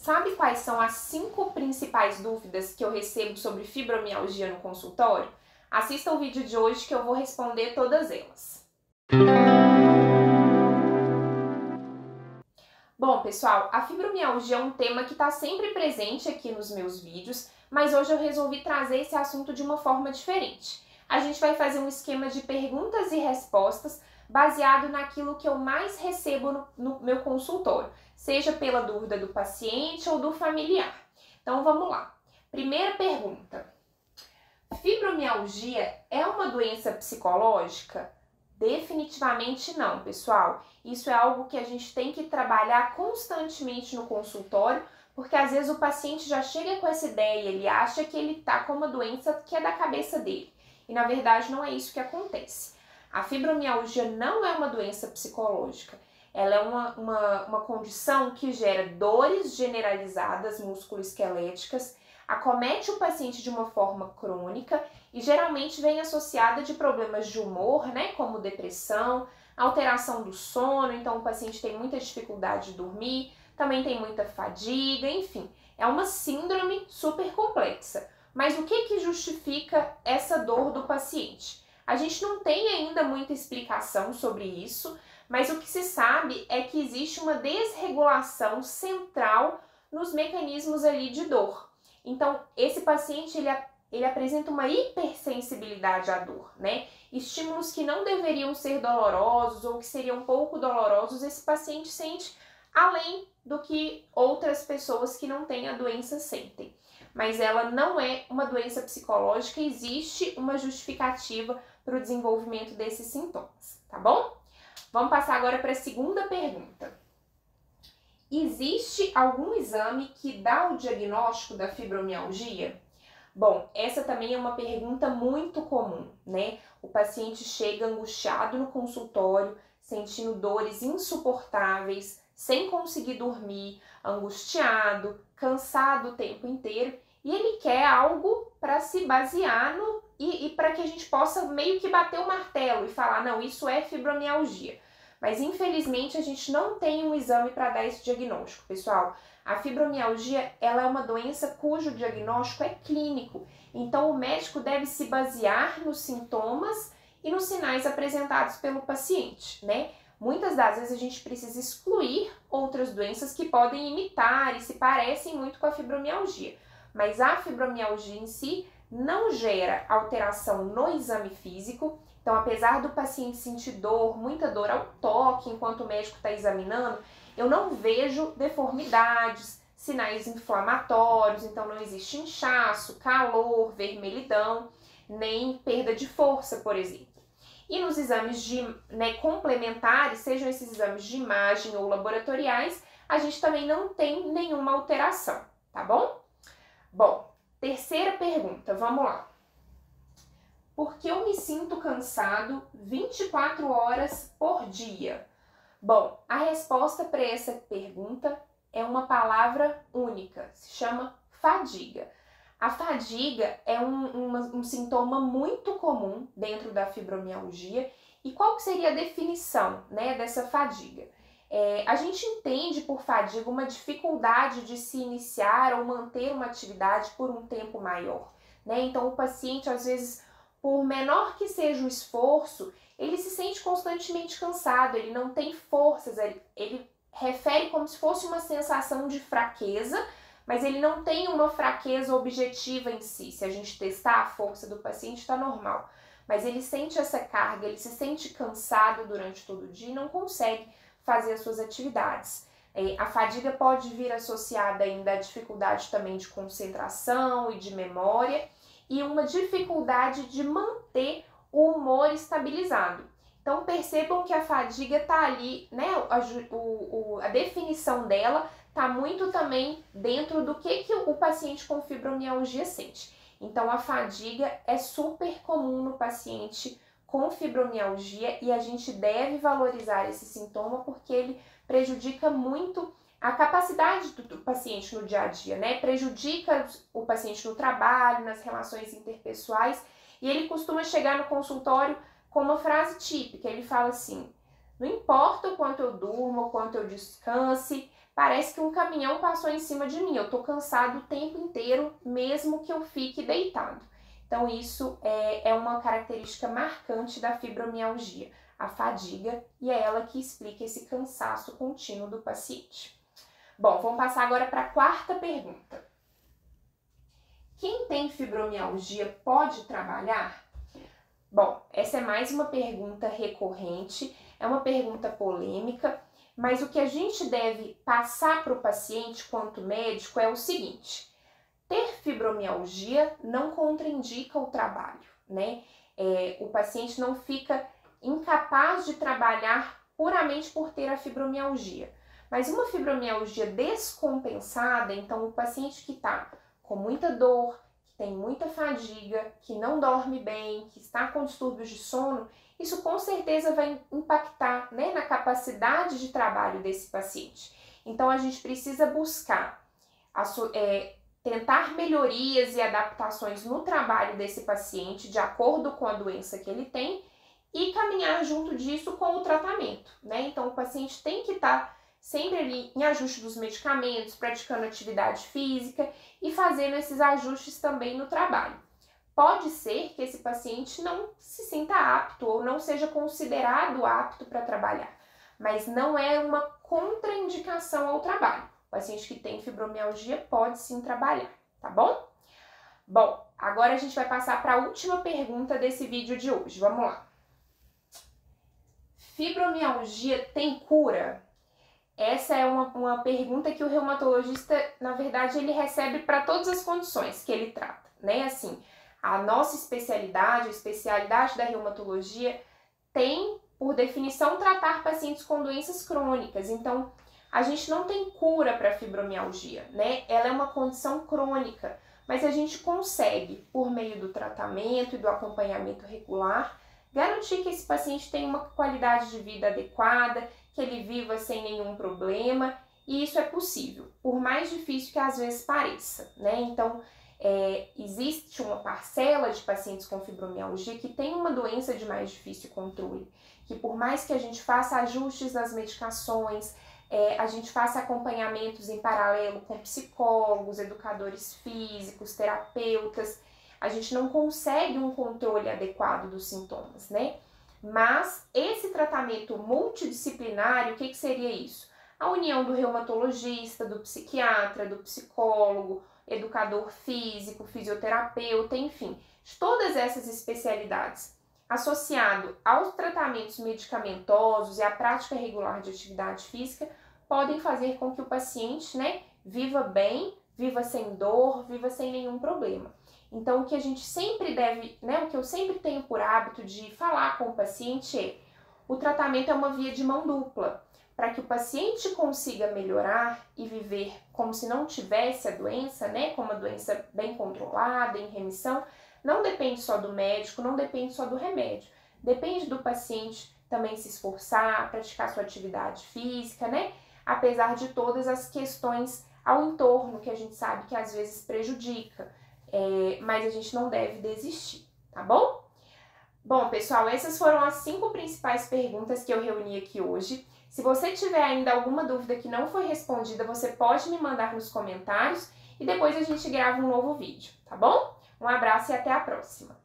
Sabe quais são as 5 principais dúvidas que eu recebo sobre fibromialgia no consultório? Assista o vídeo de hoje que eu vou responder todas elas. Bom, pessoal, a fibromialgia é um tema que está sempre presente aqui nos meus vídeos, mas hoje eu resolvi trazer esse assunto de uma forma diferente. A gente vai fazer um esquema de perguntas e respostas baseado naquilo que eu mais recebo no meu consultório, seja pela dúvida do paciente ou do familiar. Então vamos lá. Primeira pergunta: fibromialgia é uma doença psicológica? Definitivamente não, pessoal. Isso é algo que a gente tem que trabalhar constantemente no consultório, porque às vezes o paciente já chega com essa ideia, ele acha que ele está com uma doença que é da cabeça dele. E na verdade não é isso que acontece. A fibromialgia não é uma doença psicológica. Ela é uma condição que gera dores generalizadas musculoesqueléticas, acomete o paciente de uma forma crônica e geralmente vem associada de problemas de humor, né, como depressão, alteração do sono, então o paciente tem muita dificuldade de dormir, também tem muita fadiga, enfim, é uma síndrome super complexa. Mas o que justifica essa dor do paciente? A gente não tem ainda muita explicação sobre isso, mas o que se sabe é que existe uma desregulação central nos mecanismos ali de dor. Então, esse paciente, ele apresenta uma hipersensibilidade à dor, né? Estímulos que não deveriam ser dolorosos ou que seriam pouco dolorosos, esse paciente sente além do que outras pessoas que não têm a doença sentem. Mas ela não é uma doença psicológica, existe uma justificativa para o desenvolvimento desses sintomas, tá bom? Vamos passar agora para a segunda pergunta. Existe algum exame que dá o diagnóstico da fibromialgia? Bom, essa também é uma pergunta muito comum, né? O paciente chega angustiado no consultório, sentindo dores insuportáveis, sem conseguir dormir, angustiado, cansado o tempo inteiro, e ele quer algo para se basear e para que a gente possa meio que bater o martelo e falar, não, isso é fibromialgia. Mas infelizmente a gente não tem um exame para dar esse diagnóstico, pessoal. A fibromialgia, ela é uma doença cujo diagnóstico é clínico, então o médico deve se basear nos sintomas e nos sinais apresentados pelo paciente, né? Muitas das vezes a gente precisa excluir outras doenças que podem imitar e se parecem muito com a fibromialgia, mas a fibromialgia em si não gera alteração no exame físico. Então, apesar do paciente sentir dor, muita dor ao toque enquanto o médico está examinando, eu não vejo deformidades, sinais inflamatórios, então não existe inchaço, calor, vermelhidão, nem perda de força, por exemplo. E nos exames complementares, sejam esses exames de imagem ou laboratoriais, a gente também não tem nenhuma alteração, tá bom? Bom, terceira pergunta, vamos lá. Por que eu me sinto cansado 24 horas por dia? Bom, a resposta para essa pergunta é uma palavra única, se chama fadiga. A fadiga é um sintoma muito comum dentro da fibromialgia. E qual que seria a definição, né, dessa fadiga? A gente entende por fadiga uma dificuldade de se iniciar ou manter uma atividade por um tempo maior, né? Então o paciente, às vezes, por menor que seja o esforço, ele se sente constantemente cansado, ele não tem forças, ele refere como se fosse uma sensação de fraqueza, mas ele não tem uma fraqueza objetiva em si. Se a gente testar a força do paciente, está normal. Mas ele sente essa carga, ele se sente cansado durante todo o dia e não consegue fazer as suas atividades. A fadiga pode vir associada ainda à dificuldade também de concentração e de memória e uma dificuldade de manter o humor estabilizado. Então percebam que a fadiga está ali, né? A definição dela está muito também dentro do que o paciente com fibromialgia sente. Então a fadiga é super comum no paciente com fibromialgia e a gente deve valorizar esse sintoma porque ele prejudica muito a capacidade do paciente no dia a dia, né? Prejudica o paciente no trabalho, nas relações interpessoais, e ele costuma chegar no consultório com uma frase típica, ele fala assim: não importa o quanto eu durmo, o quanto eu descanse, Parece que um caminhão passou em cima de mim, eu tô cansado o tempo inteiro, mesmo que eu fique deitado. Então, isso é uma característica marcante da fibromialgia, a fadiga, e é ela que explica esse cansaço contínuo do paciente. Bom, vamos passar agora para a quarta pergunta. Quem tem fibromialgia pode trabalhar? Bom, essa é mais uma pergunta recorrente, é uma pergunta polêmica, mas o que a gente deve passar para o paciente quanto médico é o seguinte: ter fibromialgia não contraindica o trabalho, né? O paciente não fica incapaz de trabalhar puramente por ter a fibromialgia. Mas uma fibromialgia descompensada, então o paciente que está com muita dor, que tem muita fadiga, que não dorme bem, que está com distúrbios de sono, isso com certeza vai impactar, né, na capacidade de trabalho desse paciente. Então a gente precisa buscar tentar melhorias e adaptações no trabalho desse paciente de acordo com a doença que ele tem e caminhar junto disso com o tratamento, né? Então o paciente tem que estar sempre ali em ajuste dos medicamentos, praticando atividade física e fazendo esses ajustes também no trabalho. Pode ser que esse paciente não se sinta apto ou não seja considerado apto para trabalhar, mas não é uma contraindicação ao trabalho. O paciente que tem fibromialgia pode sim trabalhar, tá bom? Bom, agora a gente vai passar para a última pergunta desse vídeo de hoje. Vamos lá. Fibromialgia tem cura? Essa é uma pergunta que o reumatologista, na verdade, ele recebe para todas as condições que ele trata, né? Assim, a nossa especialidade, a especialidade da reumatologia, tem, por definição, tratar pacientes com doenças crônicas. Então, a gente não tem cura para a fibromialgia, né? Ela é uma condição crônica, mas a gente consegue, por meio do tratamento e do acompanhamento regular, garantir que esse paciente tenha uma qualidade de vida adequada, que ele viva sem nenhum problema, e isso é possível, por mais difícil que às vezes pareça, né? Então, existe uma parcela de pacientes com fibromialgia que tem uma doença de mais difícil controle, que por mais que a gente faça ajustes nas medicações, a gente faça acompanhamentos em paralelo com psicólogos, educadores físicos, terapeutas, a gente não consegue um controle adequado dos sintomas, né? Mas esse tratamento multidisciplinar, o que seria isso? A união do reumatologista, do psiquiatra, do psicólogo, educador físico, fisioterapeuta, enfim, de todas essas especialidades, associado aos tratamentos medicamentosos e à prática regular de atividade física, podem fazer com que o paciente, né, viva bem, viva sem dor, viva sem nenhum problema. Então, o que a gente sempre deve, né, o que eu sempre tenho por hábito de falar com o paciente é: o tratamento é uma via de mão dupla. Para que o paciente consiga melhorar e viver como se não tivesse a doença, né, com uma doença bem controlada, em remissão, não depende só do médico, não depende só do remédio. Depende do paciente também se esforçar, praticar sua atividade física, né, apesar de todas as questões ao entorno que a gente sabe que às vezes prejudica. Mas a gente não deve desistir, tá bom? Bom, pessoal, essas foram as 5 principais perguntas que eu reuni aqui hoje. Se você tiver ainda alguma dúvida que não foi respondida, você pode me mandar nos comentários e depois a gente grava um novo vídeo, tá bom? Um abraço e até a próxima!